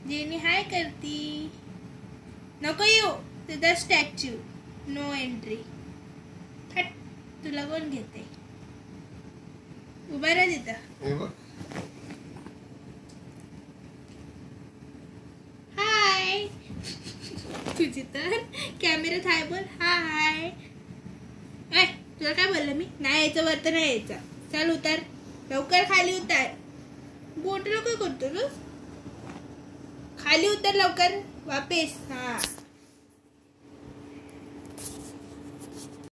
Jenny हाय करती. नको येऊ तुझा स्टॅच्यू. No entry. हट तुला कोण घेते. उभा राहा तिथं. हाय. तुझी तर कॅमेऱ्यात हाय बोल. हाय. तुला काय बोललं मी. नाही यायचं वर तर नाही यायचं. चल उतर लवकर खाली उतर. बोट लवकर करतो खाली उतर लवकर वापस. हा